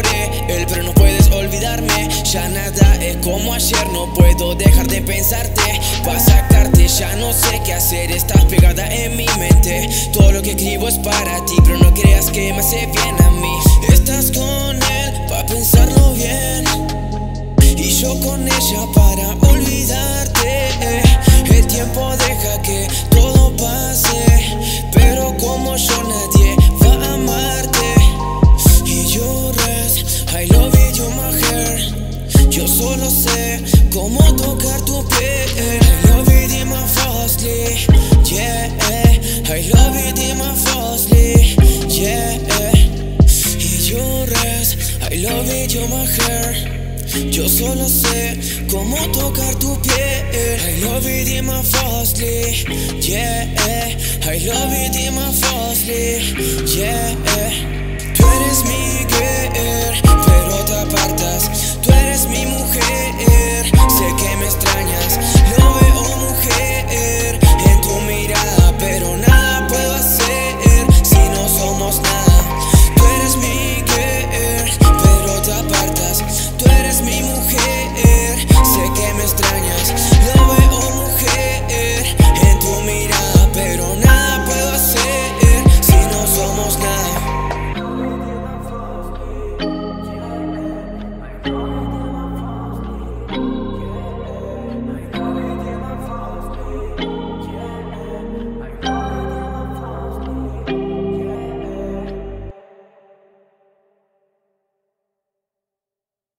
de él, pero no puedes olvidarme. Ya nada es como ayer, no puedo dejar de pensarte. Pa' sacarte ya no sé qué hacer, estás pegada en mi mente. Todo lo que escribo es para ti, pero no creas que me hace bien a mí. Estás con él pa' pensarlo bien y yo con ella para olvidarte. El tiempo deja que todo pase, pero como yo nadie va a amarte. Y llores, I love you my hair. Yo solo sé cómo tocar tu piel. I love you my falsely, yeah. I love you my falsely, yeah. Y llores, I love you my hair. Yo solo sé cómo tocar tu piel. I love you my falsely, yeah. I love you my falsely, yeah. Tú eres mi querer.